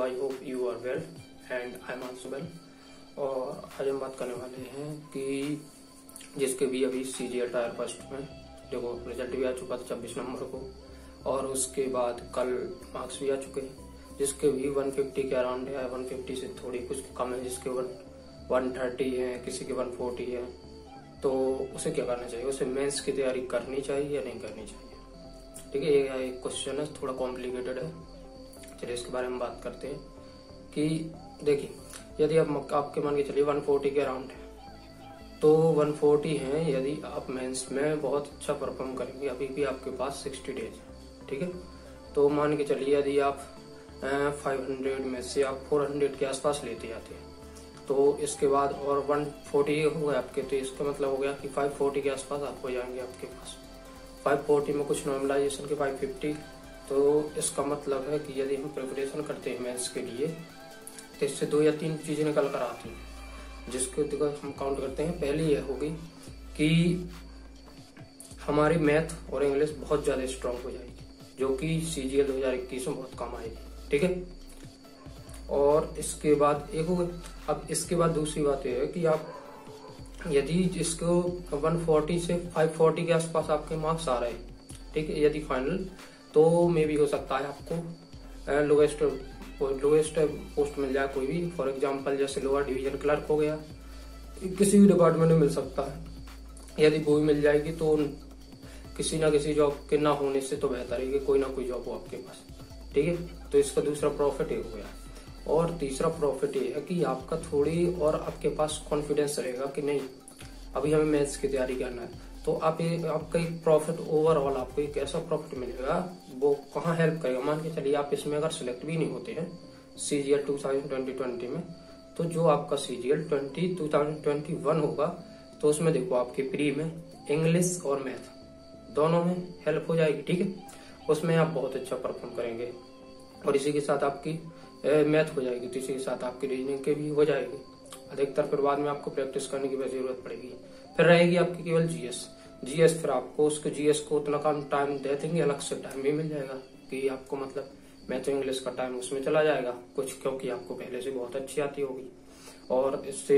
I hope you are well and I am also well. और आज हम बात करने वाले हैं कि जिसके भी अभी सीजीएल टायर फर्स्ट में देखो रिजल्ट भी आ चुका था 26 नवंबर को, और उसके बाद कल मार्क्स भी आ चुके हैं जिसके भी 150 के अराउंड है, 150 से थोड़ी कुछ कम है, जिसके 130 है, किसी के 140 है। तो उसे क्या करना चाहिए, उसे मेंस की तैयारी करनी चाहिए या नहीं करनी चाहिए। ठीक है, ये एक क्वेश्चन है, थोड़ा कॉम्प्लिकेटेड है। चलिए इसके बारे में बात करते हैं कि देखिए, यदि आप आपके मान के चलिए 140 के अराउंड है तो 140 है, यदि आप मेंस में बहुत अच्छा परफॉर्म करेंगे, अभी भी आपके पास 60 डेज है। ठीक है, तो मान के चलिए यदि आप 500 में से आप 400 के आसपास लेते जाते हैं तो इसके बाद और 140 हो गए आपके, तो इसका मतलब हो गया कि 540 के आसपास आप हो जाएंगे आपके पास। 540 में कुछ नॉर्मलाइजेशन के 550, तो इसका मतलब है कि यदि हम प्रिपरेशन करते हैं मेंस के लिए तो इससे 2 या 3 चीजें निकल कर आती हैं, जिसको हम काउंट करते हैं। पहली यह होगी कि हमारी मैथ और इंग्लिश बहुत ज्यादा स्ट्रांग हो जाएगी, जो कि सीजीएल 2021 में बहुत कम आएगी। ठीक है, और इसके बाद एक हो गई। अब इसके बाद दूसरी बात यह है कि आप यदि इसको 140 से 540 के आसपास आपके मार्क्स आ रहे हैं, ठीक है, यदि फाइनल, तो मे भी हो सकता है आपको लोएस्ट पोस्ट मिल जाए कोई भी। फॉर एग्जांपल जैसे लोअर डिवीजन क्लर्क हो गया, किसी भी डिपार्टमेंट में मिल सकता है। यदि वो मिल जाएगी तो किसी ना किसी जॉब के ना होने से तो बेहतर है कि कोई ना कोई जॉब हो आपके पास। ठीक है, तो इसका दूसरा प्रॉफिट ये हो गया। और तीसरा प्रॉफिट ये है कि आपका थोड़ी और आपके पास कॉन्फिडेंस रहेगा कि नहीं अभी हमें मैथ्स की तैयारी करना है, तो आपका एक प्रॉफिट ओवरऑल आपको एक ऐसा प्रॉफिट मिलेगा, वो कहाँ हेल्प करेगा। मान के चलिए आप इसमें अगर सिलेक्ट भी नहीं होते हैं सीजीएल 2020 में, तो जो आपका सीजीएल 2021 होगा तो उसमें देखो आपके प्री में इंग्लिश और मैथ दोनों में हेल्प हो जाएगी। ठीक है, उसमें आप बहुत अच्छा परफॉर्म करेंगे और इसी के साथ आपकी मैथ हो जाएगी, तो इसी के साथ आपकी रीजनिंग के भी हो जाएगी अधिकतर। फिर बाद में आपको प्रैक्टिस करने की जरूरत पड़ेगी। फिर रहेगी आपकी केवल जीएस, फिर आपको उसको जीएस को उतना कम टाइम दे देंगे, अलग से टाइम भी मिल जाएगा कि आपको मतलब मैथ और इंग्लिश का टाइम उसमें चला जाएगा कुछ, क्योंकि आपको पहले से बहुत अच्छी आती होगी। और इससे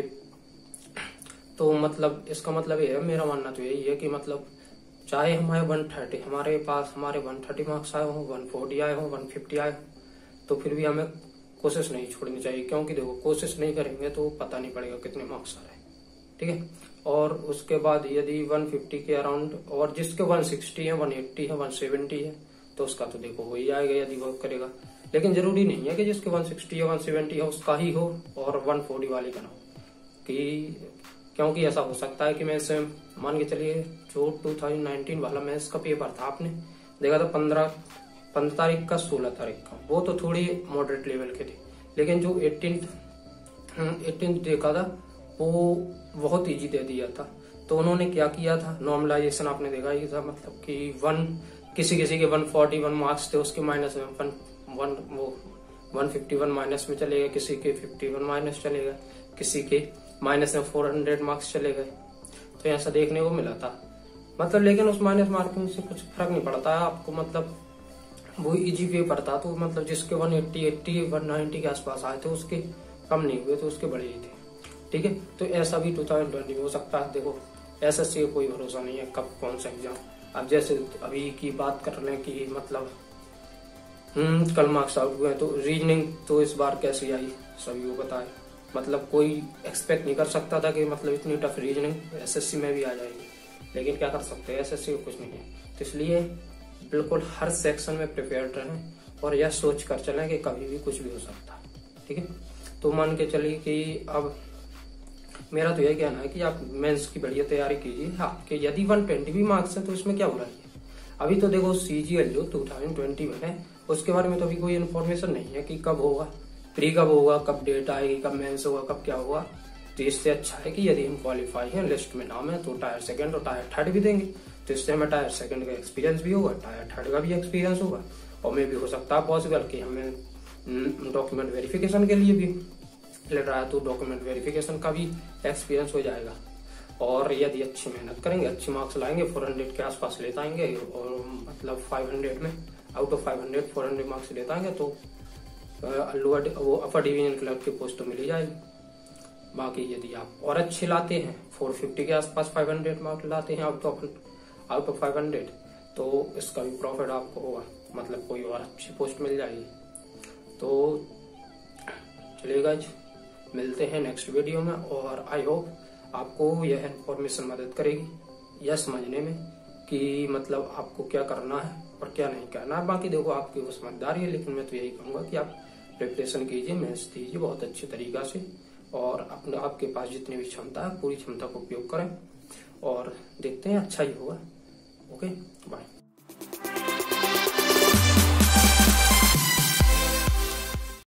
तो मतलब इसका मतलब ये है, मेरा मानना तो यही है कि मतलब चाहे हमारे 130 हमारे पास हमारे 130 मार्क्स आए हों, 140 आए हों, 150 आए, तो फिर भी हमें कोशिश नहीं छोड़नी चाहिए, क्योंकि देखो कोशिश नहीं करेंगे तो पता नहीं पड़ेगा कितने मार्क्स आ रहे हैं। ठीक है, और उसके बाद यदि 150 के अराउंड और जिसके 160 है, 180 है, 170 है, तो उसका तो देखो हो ही जाएगा यदि वो करेगा। लेकिन जरूरी नहीं है कि जिसके 160 या 170 है उसका ही हो और 140 वाले का ना हो, क्योंकि ऐसा हो सकता है कि मैं इसे मान के चलिए जो 2019 वाला मैथ्स का पेपर था, आपने देखा था 15 तारीख का, 16 तारीख का, वो तो थोड़ी मॉडरेट लेवल के थे। लेकिन जो 18 देखा था वो बहुत इजी दे दिया था। तो उन्होंने क्या किया था, नॉर्मलाइजेशन आपने देखा ही था, मतलब कि किसी के 141 मार्क्स थे, उसके माइनस में 151 माइनस में चले गए, किसी के 51 माइनस चले गए, किसी के माइनस में 400 मार्क्स चले गए। तो ऐसा देखने को मिला था मतलब। लेकिन उस माइनस मार्किंग से कुछ फर्क नहीं पड़ता है आपको, मतलब वो इजी पेपर था, तो मतलब जिसके 180 190 के आसपास आए थे उसके कम नहीं हुए, तो उसके बड़े ही थे। ठीक है, तो ऐसा भी 2020 में हो सकता है। देखो एसएससी का कोई भरोसा नहीं है कब कौन सा एग्जाम। अब जैसे अभी की बात कर रहे हैं कि मतलब कल मार्क्स आउट हुए, तो रीजनिंग तो इस बार कैसी आई सभी को पता है। मतलब कोई एक्सपेक्ट नहीं कर सकता था कि मतलब इतनी टफ रीजनिंग एसएससी में भी आ जाएगी, लेकिन क्या कर सकते हैं, एसएससी को कुछ नहीं है। तो इसलिए बिल्कुल हर सेक्शन में प्रिपेयर्ड रहें और यह सोच कर चलें कि कभी भी कुछ भी हो सकता है। ठीक है, तो मान के चलिए कि अब मेरा तो यही कहना है कि आप मेंस की बढ़िया तैयारी कीजिए। आपके यदि 120 भी मार्क्स है तो इसमें क्या हो रहा है। अभी तो देखो सीजीएल जो 2020 में है उसके बारे में तो अभी कोई इन्फॉर्मेशन नहीं है कि कब होगा, प्री कब होगा, कब डेट आएगी, कब मेंस होगा, कब क्या होगा। तो इससे अच्छा है कि यदि हम क्वालिफाई हैं, लिस्ट में नाम है, तो टायर सेकंड और टायर थर्ड भी देंगे, तो इससे हमें टायर सेकंड का एक्सपीरियंस भी होगा, टायर थर्ड का भी एक्सपीरियंस होगा, और मे भी हो सकता है पॉसिबल कि हमें डॉक्यूमेंट वेरिफिकेशन के लिए भी ले रहा है, तो डॉक्यूमेंट वेरिफिकेशन का भी एक्सपीरियंस हो जाएगा। और यदि अच्छी मेहनत करेंगे, अच्छे मार्क्स लाएंगे, 400 के आसपास ले आएंगे, और मतलब 500 में आउट ऑफ 500 400 मार्क्स ले आएंगे, तो वो अपर डिवीजन क्लर्क की पोस्ट तो मिल ही जाएगी। बाकी यदि आप और अच्छे लाते हैं 450 के आसपास 500 मार्क लाते हैं आउट ऑफ 500, तो इसका भी प्रॉफिट आपको होगा, मतलब कोई और अच्छी पोस्ट मिल जाएगी। तो चलिए गाइज, मिलते हैं नेक्स्ट वीडियो में, और आई होप आपको यह इन्फॉर्मेशन मदद करेगी यह समझने में कि मतलब आपको क्या करना है और क्या नहीं करना है। बाकी देखो आपकी वो समझदारी है, लेकिन मैं तो यही कहूंगा कि आप प्रिपरेशन कीजिए, मेहनत दीजिए बहुत अच्छे तरीका से, और अपने आपके पास जितनी भी क्षमता है पूरी क्षमता का उपयोग करें, और देखते हैं अच्छा ही होगा। Okay, bye.